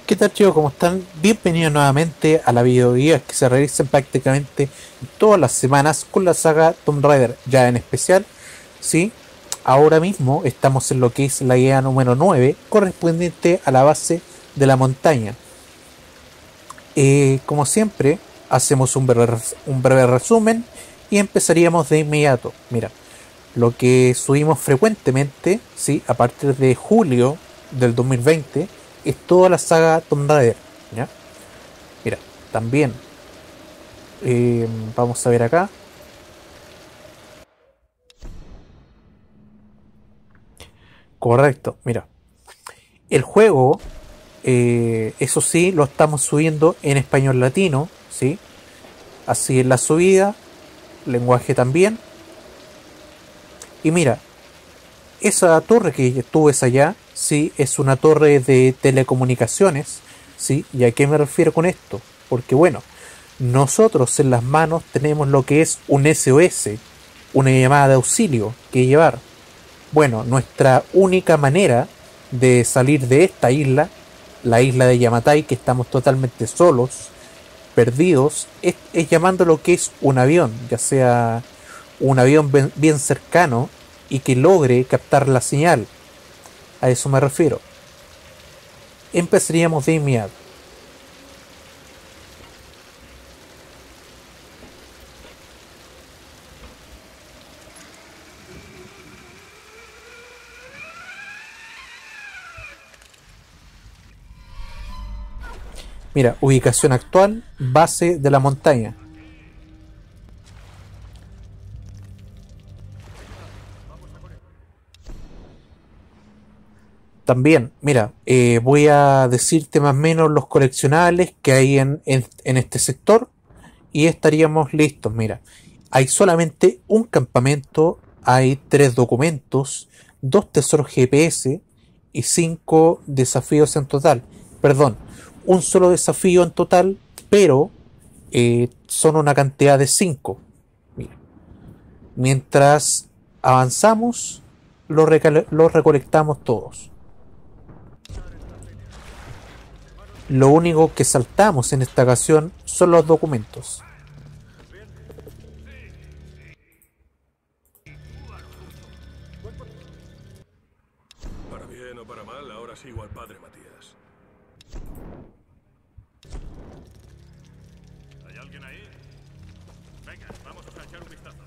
¿Qué tal, chicos? ¿Cómo están? Bienvenidos nuevamente a la videoguía que se realizan prácticamente todas las semanas con la saga Tomb Raider, ya en especial, ¿sí? Ahora mismo estamos en lo que es la guía número 9, correspondiente a la base de la montaña. Como siempre, hacemos un breve resumen y empezaríamos de inmediato. Mira, lo que subimos frecuentemente, ¿sí? A partir de julio del 2020, es toda la saga Tomb Raider, ¿ya? Mira, también eh, vamos a ver acá. Correcto, mira. El juego, eso sí, lo estamos subiendo en español latino, ¿sí? Así es la subida, lenguaje también. Y mira, esa torre que tú ves allá, sí, es una torre de telecomunicaciones, ¿sí? ¿Y a qué me refiero con esto? Porque bueno, nosotros en las manos tenemos lo que es un SOS, una llamada de auxilio que llevar. Bueno, nuestra única manera de salir de esta isla, la isla de Yamatai, que estamos totalmente solos, perdidos, es llamando lo que es un avión, ya sea un avión bien cercano y que logre captar la señal. A eso me refiero. Empezaríamos de inmediato. Mira, ubicación actual, base de la montaña. También, mira, voy a decirte más o menos los coleccionables que hay en este sector y estaríamos listos. Mira, hay solamente un campamento, hay 3 documentos, 2 tesoros GPS y 5 desafíos en total. Perdón, un solo desafío en total, pero son una cantidad de 5. Mira, mientras avanzamos, los recolectamos todos. Lo único que saltamos en esta ocasión son los documentos. Para bien o para mal, ahora sigo al padre Matías. ¿Hay alguien ahí? Venga, vamos a echar un vistazo.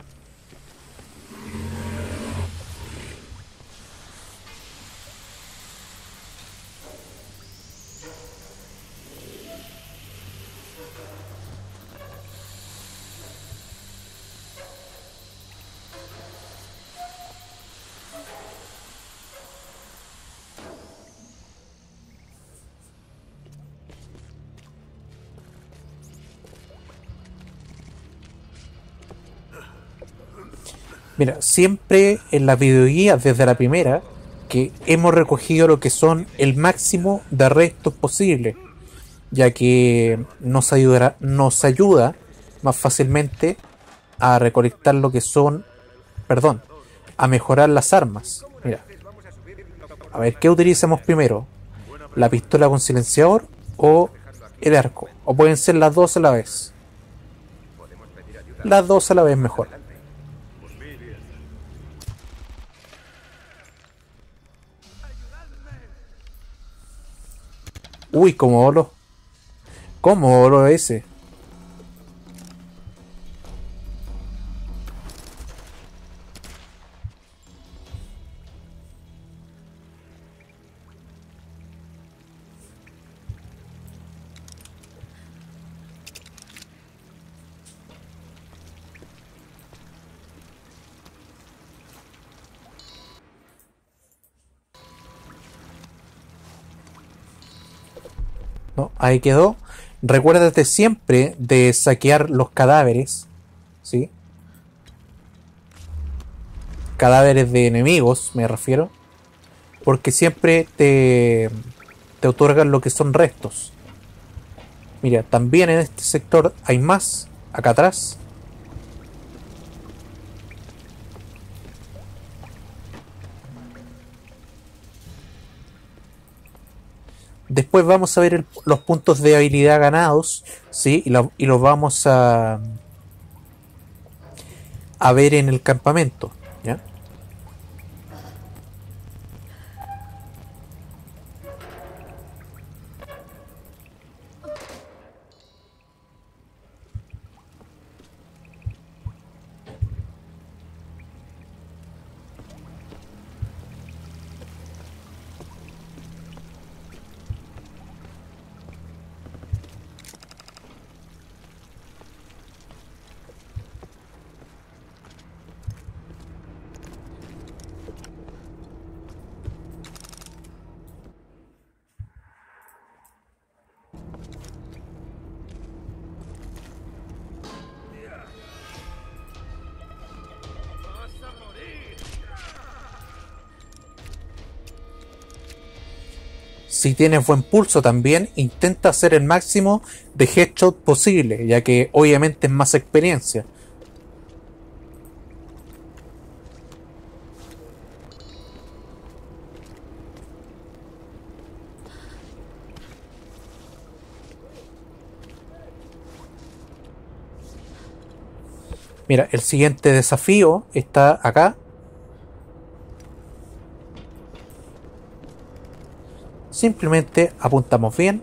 Mira, siempre en las videoguías desde la primera que hemos recogido lo que son el máximo de restos posible, ya que nos ayuda más fácilmente a recolectar lo que son, perdón, a mejorar las armas. Mira, a ver, ¿qué utilizamos primero? ¿La pistola con silenciador o el arco? O pueden ser las dos a la vez. Las dos a la vez mejor. Uy, como oro ese. ¿No? Ahí quedó. Recuérdate siempre de saquear los cadáveres, ¿sí? Cadáveres de enemigos, me refiero, porque siempre te otorgan lo que son restos. Mira, también en este sector hay más, acá atrás. Después vamos a ver los puntos de habilidad ganados, ¿sí? Y los vamos a ver en el campamento, ¿ya? Si tienes buen pulso también, intenta hacer el máximo de headshot posible, ya que obviamente es más experiencia. Mira, el siguiente desafío está acá. Simplemente apuntamos bien.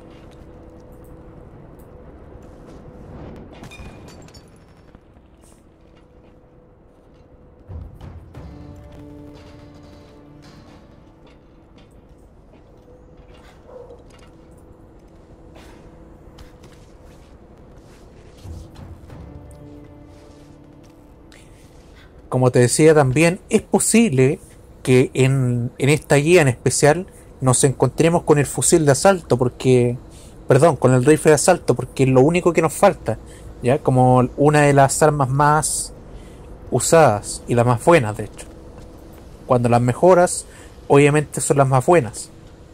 Como te decía también, es posible que en esta guía en especial nos encontremos con el fusil de asalto, porque, perdón, con el rifle de asalto, porque es lo único que nos falta, ya como una de las armas más usadas y las más buenas, de hecho. Cuando las mejoras, obviamente son las más buenas.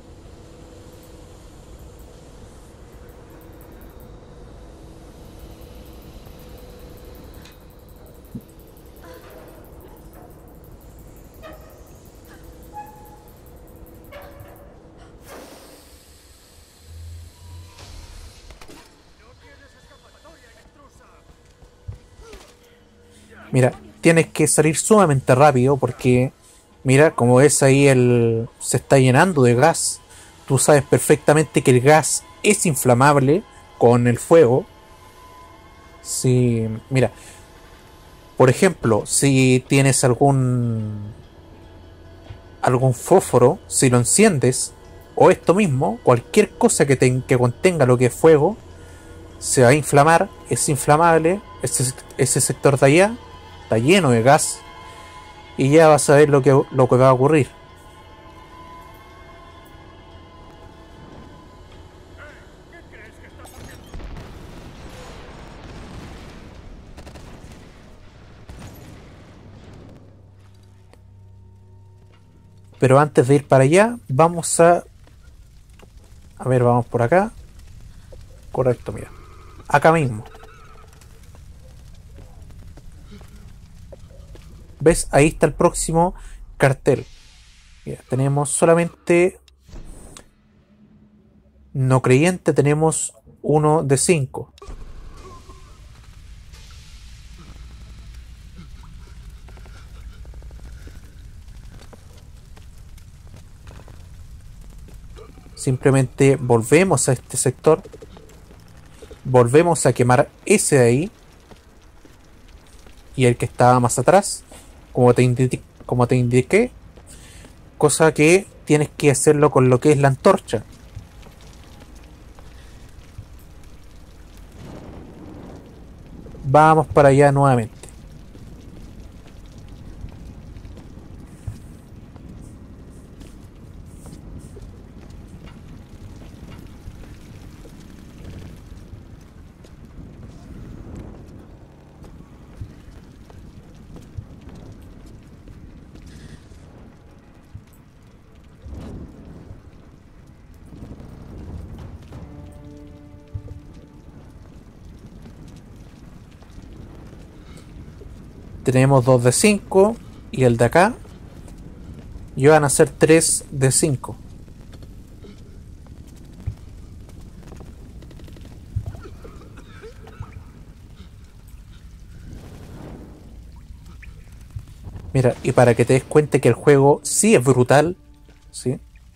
Mira, tienes que salir sumamente rápido porque, mira, como ves ahí, se está llenando de gas. Tú sabes perfectamente que el gas es inflamable con el fuego. Si, mira, por ejemplo, si tienes algún fósforo, si lo enciendes, o esto mismo, cualquier cosa que contenga lo que es fuego, se va a inflamar, es inflamable, ese sector de allá está lleno de gas y ya vas a ver lo que va a ocurrir. Pero antes de ir para allá, vamos a ver, vamos por acá. Correcto, mira. Acá mismo. ¿Ves? Ahí está el próximo cartel. Mira, tenemos solamente no creyente, tenemos uno de 5. Simplemente volvemos a este sector. Volvemos a quemar ese de ahí. Y el que estaba más atrás. Como te indiqué. Cosa que tienes que hacerlo con lo que es la antorcha. Vamos para allá nuevamente. Tenemos 2 de 5 y el de acá. Y van a ser 3 de 5. Mira, y para que te des cuenta que el juego sí es brutal, ¿sí?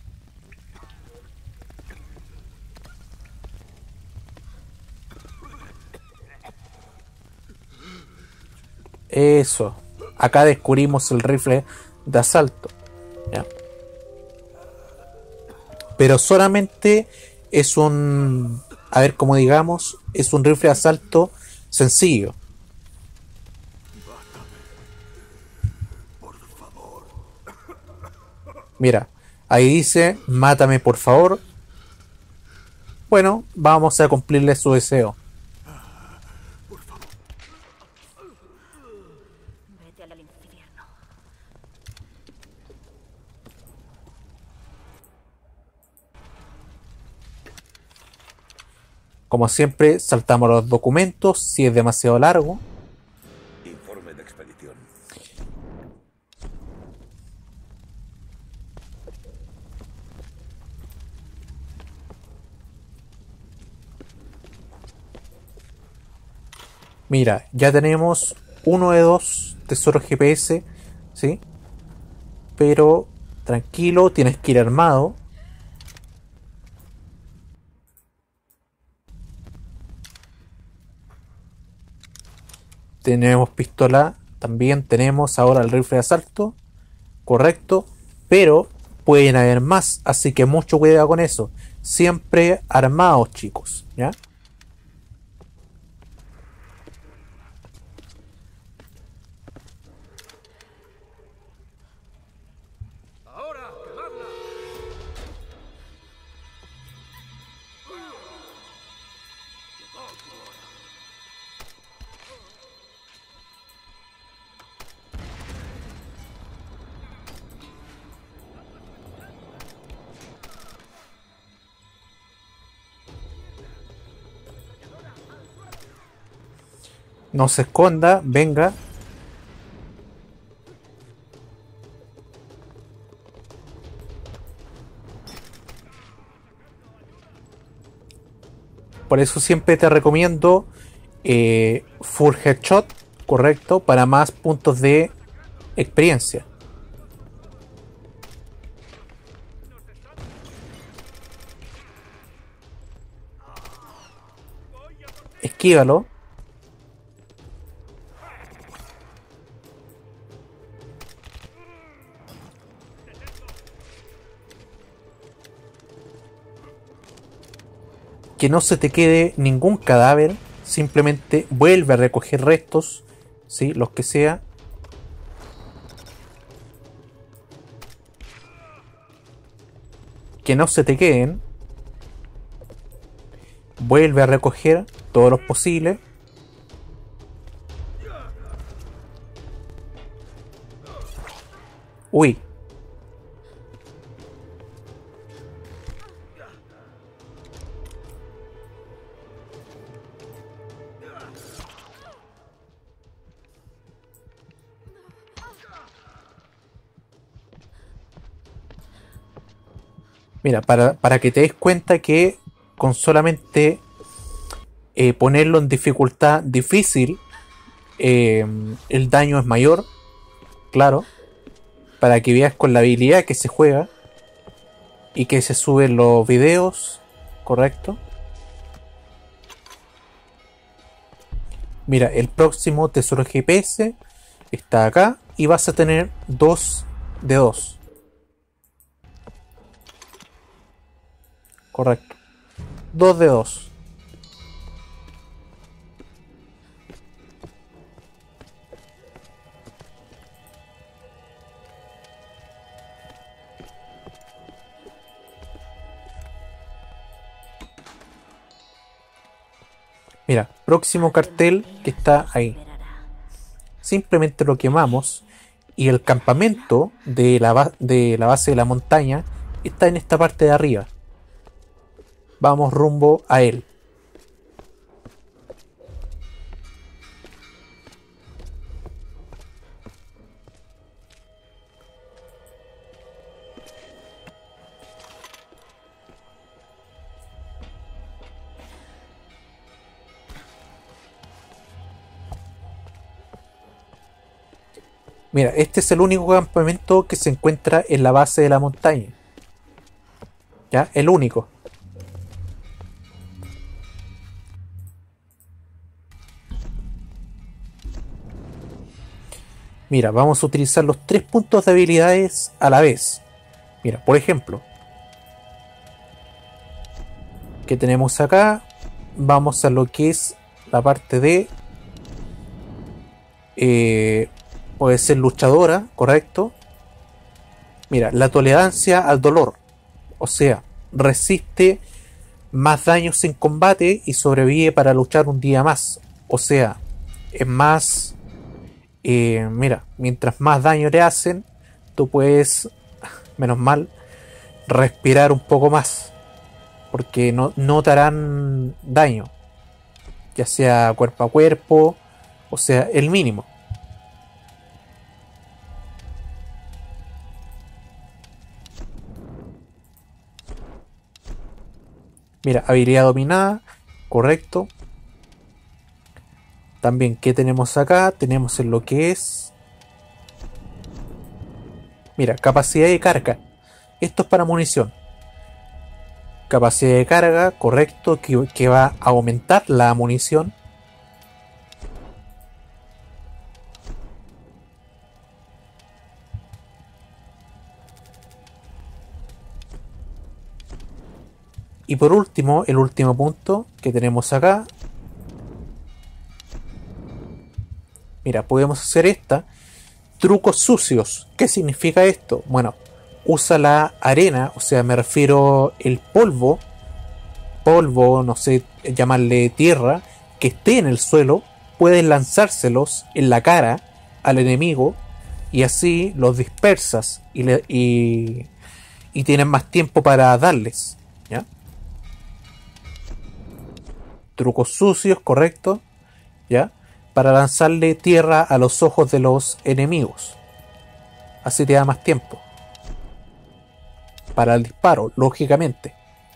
Eso. Acá descubrimos el rifle de asalto, ¿ya? Pero solamente es un, a ver, como digamos, es un rifle de asalto sencillo. Mira, ahí dice, mátame por favor. Bueno, vamos a cumplirle su deseo. Vete al infierno. Como siempre, saltamos los documentos si es demasiado largo. Informe de expedición. Mira, ya tenemos uno de dos tesoros GPS, ¿sí? Pero tranquilo, tienes que ir armado. Tenemos pistola, también tenemos ahora el rifle de asalto, correcto, pero pueden haber más, así que mucho cuidado con eso. Siempre armados, chicos, ¿ya? ¡Ahora! ¡Quemadla! Llegó tu hora. No se esconda, venga. Por eso siempre te recomiendo Full Headshot, correcto, para más puntos de experiencia. Esquívalo. Que no se te quede ningún cadáver. Simplemente vuelve a recoger restos, ¿sí? Los que sea. Que no se te queden. Vuelve a recoger todos los posibles. Uy. Mira, para que te des cuenta que con solamente ponerlo en dificultad difícil, el daño es mayor, claro, para que veas con la habilidad que se juega y que se suben los videos, correcto. Mira, el próximo tesoro GPS está acá y vas a tener 2 de 2, correcto, 2 de 2. Mira, próximo cartel que está ahí. Simplemente lo quemamos y el campamento de de la base de la montaña está en esta parte de arriba. Vamos rumbo a él. Mira, este es el único campamento que se encuentra en la base de la montaña. ¿Ya? El único. Mira, vamos a utilizar los 3 puntos de habilidades a la vez. Mira, por ejemplo, ¿qué tenemos acá? Vamos a lo que es la parte de... puede ser luchadora, correcto. Mira, la tolerancia al dolor. O sea, resiste más daños en combate y sobrevive para luchar un día más. O sea, es más... mira, mientras más daño le hacen, tú puedes, menos mal, respirar un poco más. Porque no te harán daño. Ya sea cuerpo a cuerpo, o sea, el mínimo. Mira, habilidad dominada, correcto. También, ¿qué tenemos acá? Tenemos en lo que es... Mira, capacidad de carga. Esto es para munición. Capacidad de carga, correcto, que va a aumentar la munición. Y por último, el último punto que tenemos acá. Mira, podemos hacer esta. Trucos sucios. ¿Qué significa esto? Bueno, usa la arena, o sea, me refiero el polvo, no sé, llamarle tierra, que esté en el suelo, puedes lanzárselos en la cara al enemigo y así los dispersas y tienes más tiempo para darles, ¿ya? Trucos sucios, correcto, ¿ya? Para lanzarle tierra a los ojos de los enemigos. Así te da más tiempo para el disparo, lógicamente.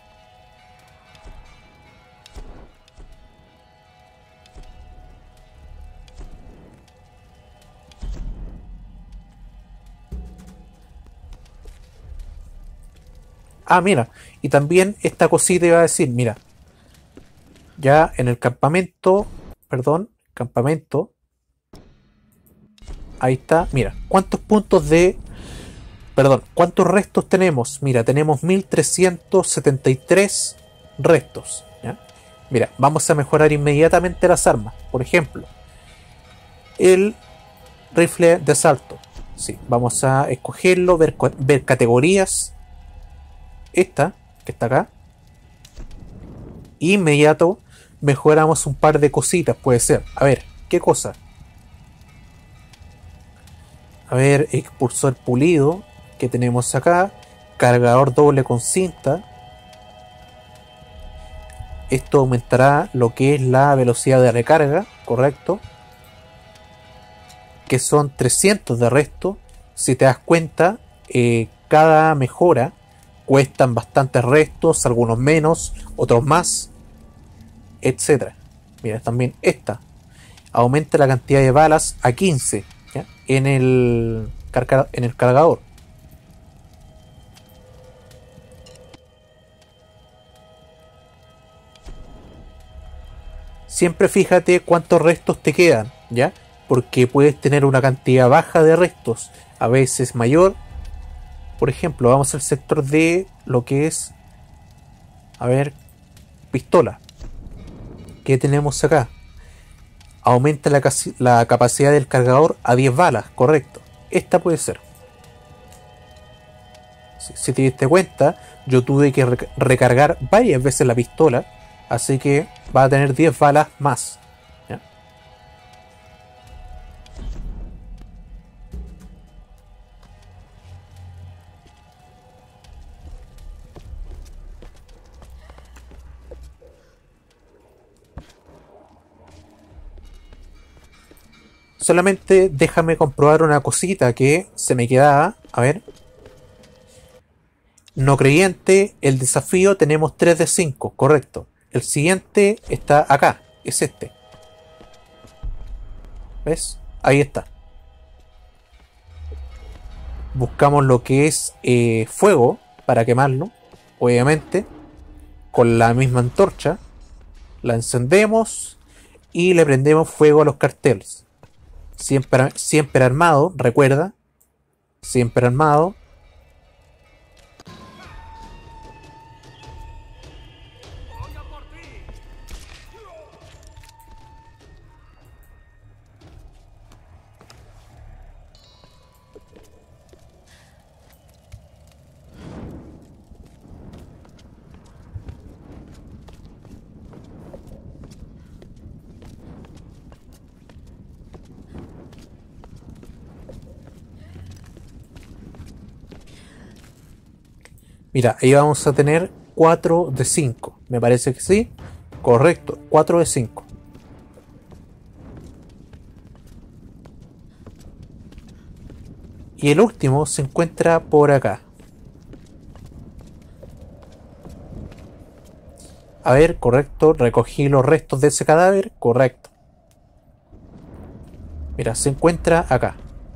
Ah, mira, y también esta cosita iba a decir, mira, ya en el campamento, perdón, campamento, ahí está, mira, ¿cuántos puntos de, perdón, cuántos restos tenemos? Mira, tenemos 1373 restos, ¿ya? Mira, vamos a mejorar inmediatamente las armas, por ejemplo, el rifle de asalto, sí, vamos a escogerlo, ver categorías, esta, que está acá, inmediato, mejoramos un par de cositas, puede ser. A ver, ¿qué cosa? A ver, expulsor pulido, que tenemos acá, cargador doble con cinta. Esto aumentará lo que es la velocidad de recarga, correcto, que son 300 de resto. Si te das cuenta, cada mejora cuestan bastantes restos, algunos menos, otros más, etcétera. Mira, también esta aumenta la cantidad de balas a 15, ¿ya? En el cargador. Siempre fíjate cuántos restos te quedan, ¿ya? Porque puedes tener una cantidad baja de restos, a veces mayor. Por ejemplo, vamos al sector de lo que es, a ver, pistola. ¿Qué tenemos acá? Aumenta la capacidad del cargador a 10 balas, correcto. Esta puede ser. Si te diste cuenta, yo tuve que recargar varias veces la pistola, así que va a tener 10 balas más, ¿ya? Solamente déjame comprobar una cosita que se me quedaba. A ver. No creyente, el desafío tenemos 3 de 5, correcto. El siguiente está acá, es este. ¿Ves? Ahí está. buscamos lo que es fuego para quemarlo, obviamente, con la misma antorcha, la encendemos y le prendemos fuego a los carteles. Siempre armado, recuerda, siempre armado. Mira, ahí vamos a tener 4 de 5. Me parece que sí. Correcto, 4 de 5. Y el último se encuentra por acá. A ver, correcto. Recogí los restos de ese cadáver. Correcto. Mira, se encuentra acá.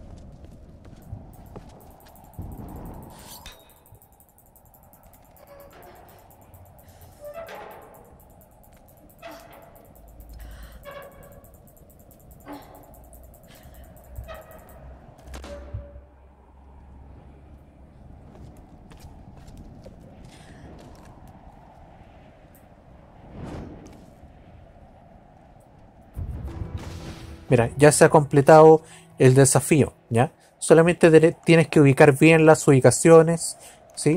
Mira, ya se ha completado el desafío, ¿ya? Solamente tienes que ubicar bien las ubicaciones, ¿sí?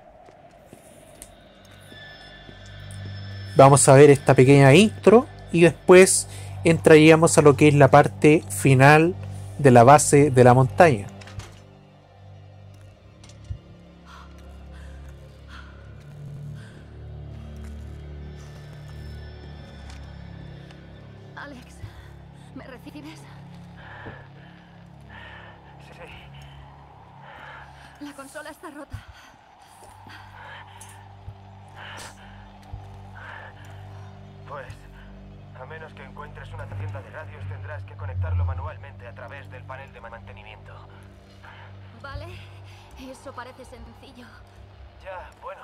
Vamos a ver esta pequeña intro y después entraríamos a lo que es la parte final de la base de la montaña. Alex, ¿me recibes? Sí. La consola está rota. Pues, a menos que encuentres una tienda de radios, tendrás que conectarlo manualmente a través del panel de mantenimiento. Vale, eso parece sencillo. Ya, bueno.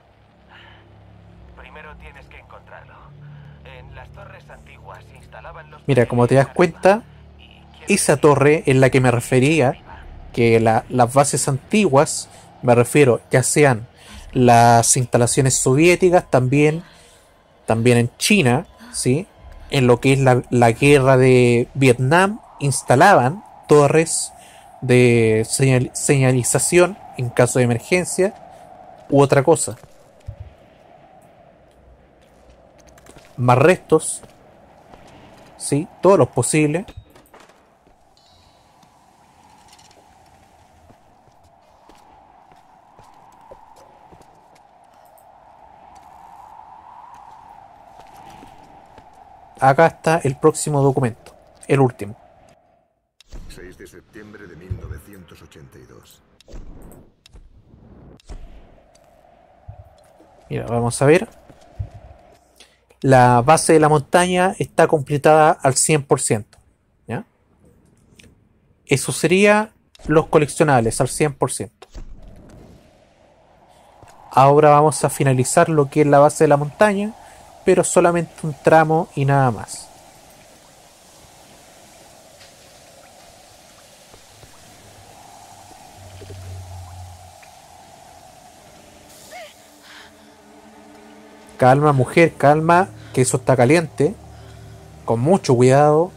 Primero tienes que encontrarlo. En las torres antiguas se instalaban los... Mira, como te das cuenta, esa torre en la que me refería, que las bases antiguas, me refiero, ya sean las instalaciones soviéticas, también en China, ¿sí? En lo que es la guerra de Vietnam, instalaban torres de señalización en caso de emergencia u otra cosa. Más restos, ¿sí? Todos los posibles. Acá está el próximo documento, el último. 6 de septiembre de 1982. Mira, vamos a ver. La base de la montaña está completada al 100%. ¿Ya? Eso sería los coleccionables al 100%. Ahora vamos a finalizar lo que es la base de la montaña, pero solamente un tramo y nada más. Calma, mujer, calma, que eso está caliente. Con mucho cuidado.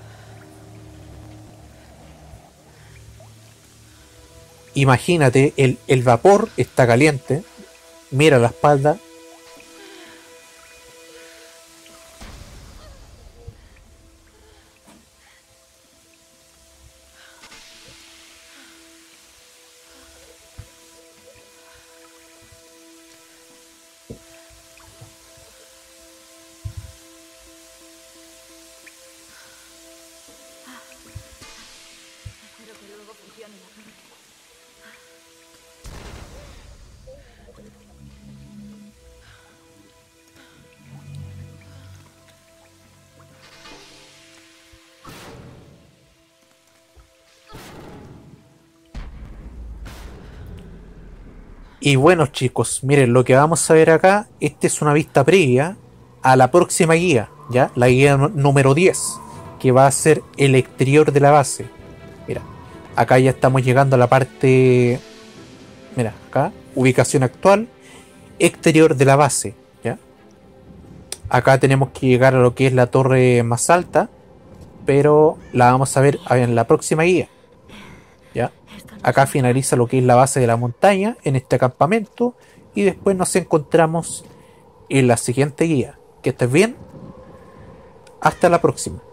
Imagínate, el vapor está caliente. Mira la espalda. Espero que luego funcione la torre. Y bueno, chicos, miren, lo que vamos a ver acá, esta es una vista previa a la próxima guía, ¿ya? La guía número 10, que va a ser el exterior de la base. Mira, acá ya estamos llegando a la parte... Mira, acá, ubicación actual, exterior de la base, ¿ya? Acá tenemos que llegar a lo que es la torre más alta, pero la vamos a ver en la próxima guía, ¿ya? Acá finaliza lo que es la base de la montaña en este campamento y después nos encontramos en la siguiente guía. Que estés bien. Hasta la próxima.